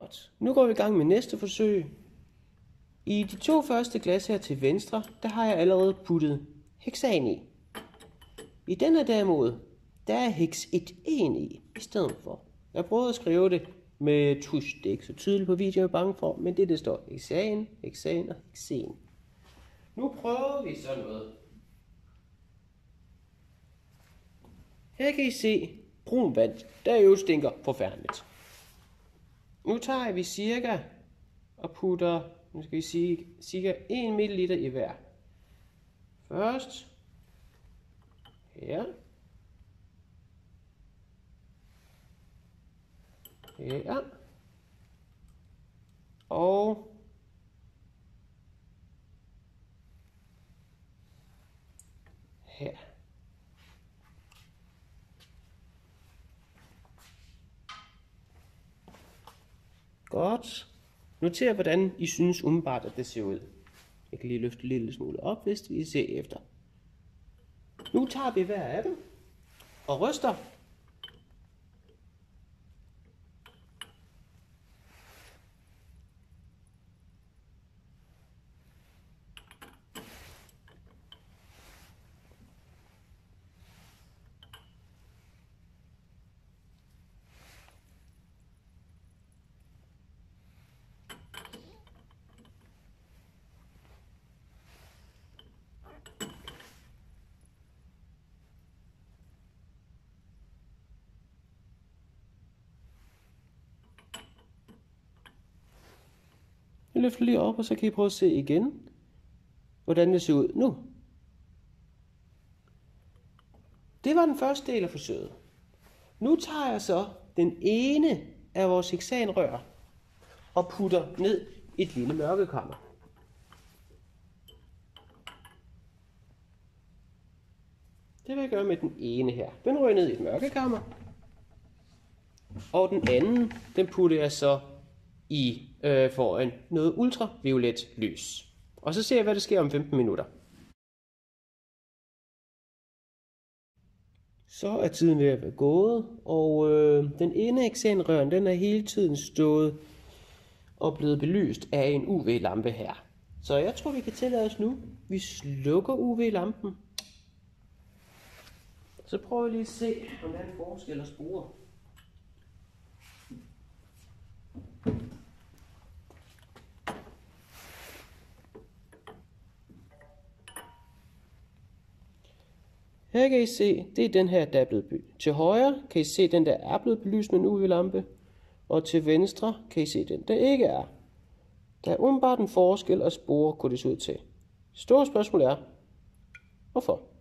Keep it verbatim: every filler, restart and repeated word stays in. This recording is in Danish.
Godt. Nu går vi i gang med næste forsøg. I de to første glas her til venstre, der har jeg allerede puttet heksan i. I den her derimod, der er heks et en i, i stedet for. Jeg prøvede at skrive det med tusch. Det er ikke så tydeligt på videoen, jeg er bange for, men det, det står heksan, heksan og heksen. Nu prøver vi så noget. Her kan I se brun vand, der jo stinker forfærdeligt. Nu tager vi cirka og putter, nu skal vi sige, cirka en milliliter i hver. Først her. Her. Og her. Godt. Noter, hvordan I synes umiddelbart, at det ser ud. Jeg kan lige løfte en lille smule op, hvis vi ser efter. Nu tager vi hver af dem og ryster. Jeg løfter lige op, og så kan I prøve at se igen, hvordan det ser ud nu. Det var den første del af forsøget. Nu tager jeg så den ene af vores heksanrør og putter ned i et lille mørkekammer. Det vil jeg gøre med den ene her. Den rører ned i et mørkekammer. Og den anden, den putter jeg så i øh, foran noget ultraviolet lys. Og så ser jeg, hvad der sker om femten minutter. Så er tiden ved at være gået, og øh, den ene heksanrøren, den er hele tiden stået og blevet belyst af en U V-lampe her. Så jeg tror, vi kan tillade os nu. Vi slukker U V-lampen. Så prøver vi lige at se, om der er en forskel at spore. Her kan I se, det er den her, der er blevet belyst. Til højre kan I se, den der er blevet belyst med en U V-lampe. Og til venstre kan I se den, der ikke er. Der er umiddelbart en forskel at spore, kunne det se ud til. Store spørgsmål er, hvorfor?